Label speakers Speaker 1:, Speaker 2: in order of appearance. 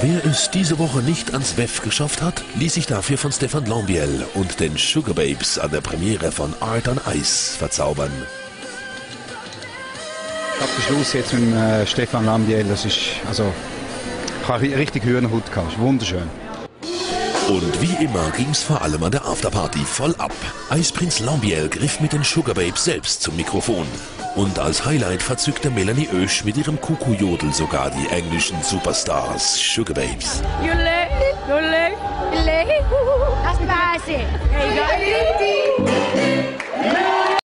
Speaker 1: Wer es diese Woche nicht ans WEF geschafft hat, ließ sich dafür von Stefan Lambiel und den Sugababes an der Premiere von Art on Ice verzaubern.
Speaker 2: Ich habe den Schluss jetzt mit Stefan Lambiel, das ist, also, ich habe richtig Hühnerhaut gehabt, das ist wunderschön.
Speaker 1: Und wie immer ging's vor allem an der Afterparty voll ab. Eisprinz Lambiel griff mit den Sugababes selbst zum Mikrofon. Und als Highlight verzückte Melanie Oesch mit ihrem Kuckuckjodel sogar die englischen Superstars Sugababes.
Speaker 3: That's spicy. There you go.